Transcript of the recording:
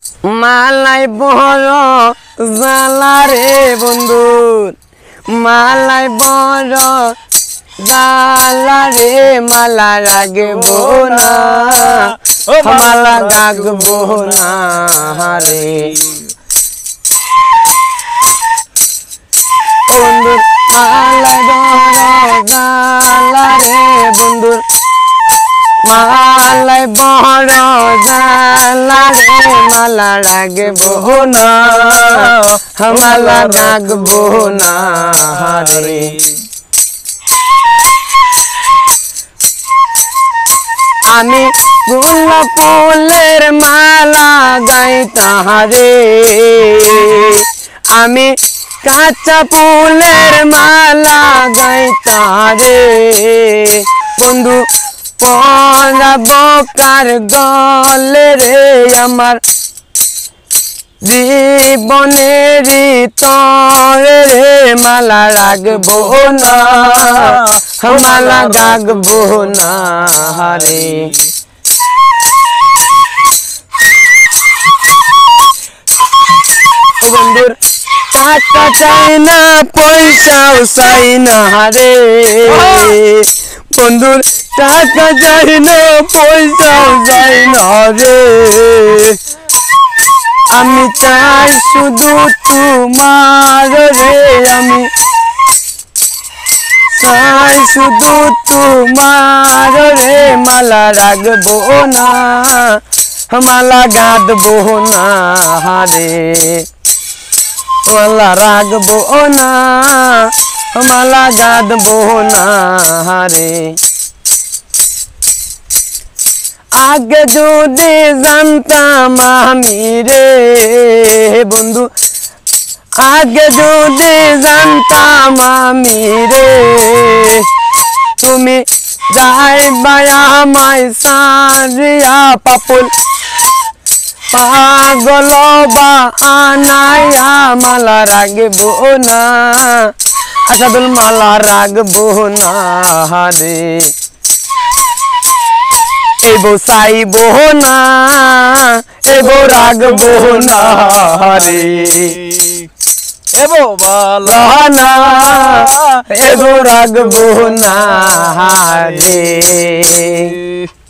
মালাই বড় জ্বালা রে বন্ধু, মালাই বড় জ্বালা রে, মালা রাগবো না, মালা গাগবো না রে বন্ধুর, মালাই বড় জ্বালা রে বন্ধুর, মালাই বড় জ্বালা রে, মালা রাগবো না, মালা গাগবো না রে। আমি গোলাপ ফুলের মালা গাইতা রে, আমি কাঁচা ফুলের মালা গাইতা রে বন্ধু, পরাবো কার গলে রে আমার জীবনের তরে রে, মালা রাগবো না, মালা গাগবো না রে। বন্ধুর টাকা চাই না, পয়সাও চাই না রে বন্ধুর, টাকা চাই না, পয়সাও চাই না রে, আমি চাই শুধু তোমার রে, আমি চাই শুধু তোমার রে, মালা রাগবো না, মালা গাঁদবো না রে, মালা রাগবো না, মালা গাঁদবো না রে। আগে যদি জানতাম আমি রে বন্ধু, আগে যদি জানতাম আমি রে, তুমি যাইবা আমায় সারিয়া পাপুল পাগল বা আনায়া, মালা রাগবো না, আসাদুল মালা রাগবো না রে, এবো চাইবো না, এবো রাগবো না রে, এবো বালা না এবো রাগবো না রে।